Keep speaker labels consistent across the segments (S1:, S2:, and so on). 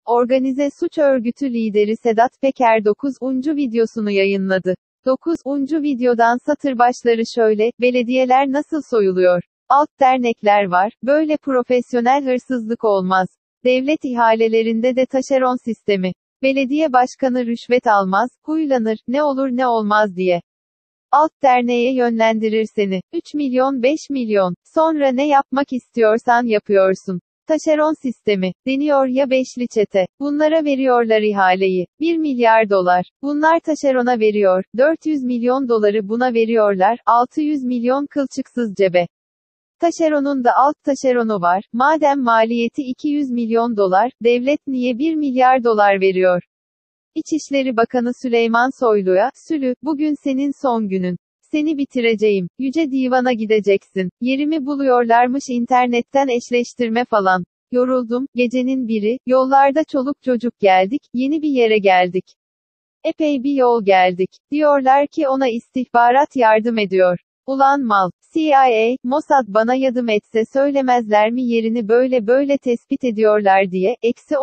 S1: Organize suç örgütü lideri Sedat Peker 9. videosunu yayınladı. 9. videodan satır başları şöyle: belediyeler nasıl soyuluyor? Alt dernekler var, böyle profesyonel hırsızlık olmaz. Devlet ihalelerinde de taşeron sistemi. Belediye başkanı rüşvet almaz, huylanır, ne olur ne olmaz diye. Alt derneğe yönlendirir seni. 3 milyon 5 milyon. Sonra ne yapmak istiyorsan yapıyorsun. Taşeron sistemi, deniyor ya beşli çete. Bunlara veriyorlar ihaleyi. 1 milyar dolar. Bunlar taşerona veriyor. 400 milyon doları buna veriyorlar. 600 milyon kılçıksız cebe. Taşeronun da alt taşeronu var. Madem maliyeti 200 milyon dolar, devlet niye 1 milyar dolar veriyor? İçişleri Bakanı Süleyman Soylu'ya, "Sülü, bugün senin son günün. Seni bitireceğim. Yüce Divan'a gideceksin. Yerimi buluyorlarmış internetten eşleştirme falan. Yoruldum, gecenin biri, yollarda çoluk çocuk geldik, yeni bir yere geldik. Epey bir yol geldik. Diyorlar ki ona istihbarat yardım ediyor. Ulan mal, CIA, Mossad bana yardım etse söylemezler mi yerini böyle böyle tespit ediyorlar diye."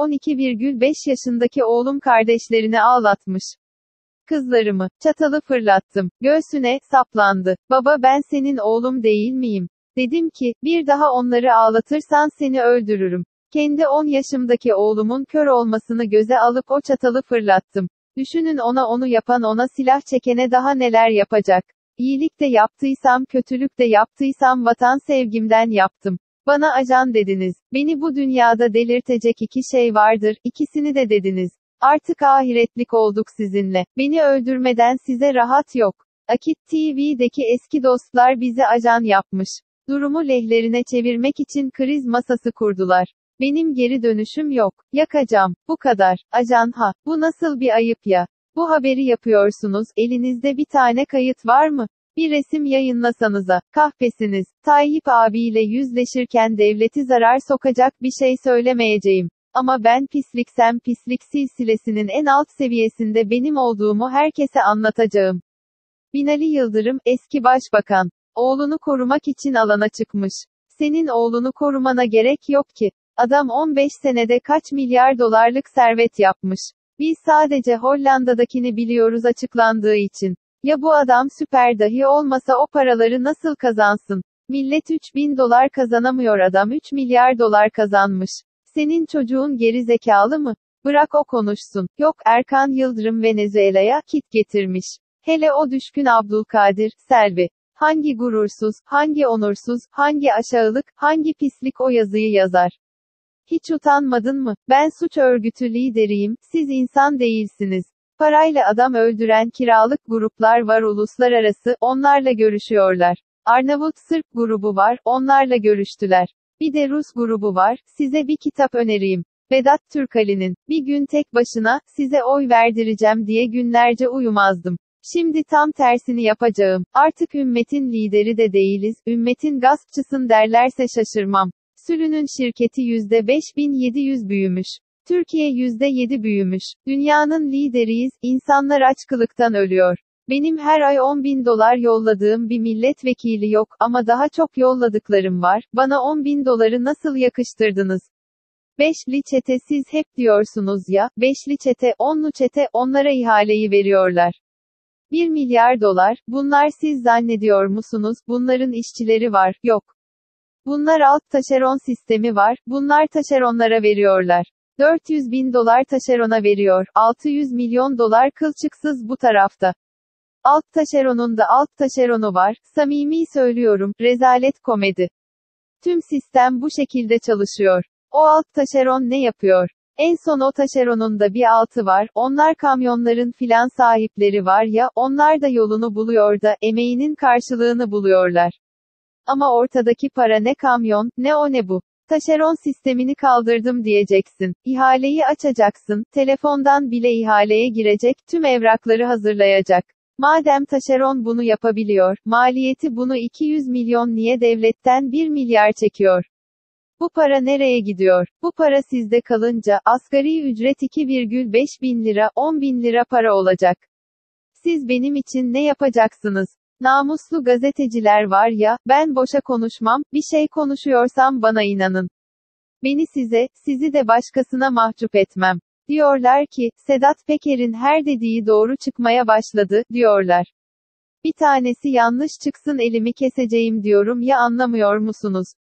S1: -12,5 yaşındaki oğlum kardeşlerini ağlatmış. "Kızlarımı, çatalı fırlattım. Göğsüne, saplandı. Baba ben senin oğlum değil miyim? Dedim ki, bir daha onları ağlatırsan seni öldürürüm. Kendi 10 yaşımdaki oğlumun kör olmasını göze alıp o çatalı fırlattım. Düşünün onu yapan ona silah çekene daha neler yapacak. İyilik de yaptıysam kötülük de yaptıysam vatan sevgimden yaptım. Bana ajan dediniz. Beni bu dünyada delirtecek iki şey vardır, ikisini de dediniz. Artık ahiretlik olduk sizinle. Beni öldürmeden size rahat yok. Akit TV'deki eski dostlar bizi ajan yapmış. Durumu lehlerine çevirmek için kriz masası kurdular. Benim geri dönüşüm yok. Yakacağım. Bu kadar. Ajan ha. Bu nasıl bir ayıp ya? Bu haberi yapıyorsunuz, elinizde bir tane kayıt var mı? Bir resim yayınlasanıza. Kahpesiniz. Tayyip abiyle yüzleşirken devleti zarar sokacak bir şey söylemeyeceğim. Ama ben pisliksem pislik silsilesinin en alt seviyesinde benim olduğumu herkese anlatacağım. Binali Yıldırım, eski başbakan. Oğlunu korumak için alana çıkmış. Senin oğlunu korumana gerek yok ki. Adam 15 senede kaç milyar dolarlık servet yapmış. Biz sadece Hollanda'dakini biliyoruz açıklandığı için. Ya bu adam süper dahi olmasa o paraları nasıl kazansın? Millet 3.000 dolar kazanamıyor, adam 3 milyar dolar kazanmış. Senin çocuğun geri zekalı mı? Bırak o konuşsun. Yok, Erkan Yıldırım Venezuela'ya kit getirmiş. Hele o düşkün Abdülkadir Selvi. Hangi gurursuz, hangi onursuz, hangi aşağılık, hangi pislik o yazıyı yazar? Hiç utanmadın mı? Ben suç örgütü lideriyim, siz insan değilsiniz. Parayla adam öldüren kiralık gruplar var uluslararası, onlarla görüşüyorlar. Arnavut Sırp grubu var, onlarla görüştüler. Bir de Rus grubu var, size bir kitap önereyim. Vedat Türkali'nin, "Bir gün tek başına, size oy verdireceğim" diye günlerce uyumazdım. Şimdi tam tersini yapacağım. Artık ümmetin lideri de değiliz, ümmetin gaspçısın derlerse şaşırmam. Sülü'nün şirketi %5700 büyümüş. Türkiye %7 büyümüş. Dünyanın lideriyiz, insanlar açlıktan ölüyor. Benim her ay 10.000 dolar yolladığım bir milletvekili yok ama daha çok yolladıklarım var. Bana 10.000 doları nasıl yakıştırdınız? Beşli çete siz hep diyorsunuz ya, beşli çete, onlu çete, onlara ihaleyi veriyorlar. 1 milyar dolar, bunlar siz zannediyor musunuz, bunların işçileri var, yok. Bunlar alt taşeron sistemi var, bunlar taşeronlara veriyorlar. 400 bin dolar taşerona veriyor, 600 milyon dolar kılçıksız bu tarafta. Alt taşeronun da alt taşeronu var, samimi söylüyorum, rezalet komedi. Tüm sistem bu şekilde çalışıyor. O alt taşeron ne yapıyor? En son o taşeronun da bir altı var, onlar kamyonların filan sahipleri var ya, onlar da yolunu buluyor da, emeğinin karşılığını buluyorlar. Ama ortadaki para ne kamyon, ne o ne bu. Taşeron sistemini kaldırdım diyeceksin. İhaleyi açacaksın, telefondan bile ihaleye girecek, tüm evrakları hazırlayacak. Madem taşeron bunu yapabiliyor, maliyeti bunu 200 milyon niye devletten 1 milyar çekiyor? Bu para nereye gidiyor? Bu para sizde kalınca, asgari ücret 2,5 bin lira, 10 bin lira para olacak. Siz benim için ne yapacaksınız? Namuslu gazeteciler var ya, ben boşa konuşmam, bir şey konuşuyorsam bana inanın. Beni size, sizi de başkasına mahcup etmem. Diyorlar ki, Sedat Peker'in her dediği doğru çıkmaya başladı, diyorlar. Bir tanesi yanlış çıksın elimi keseceğim diyorum ya, anlamıyor musunuz?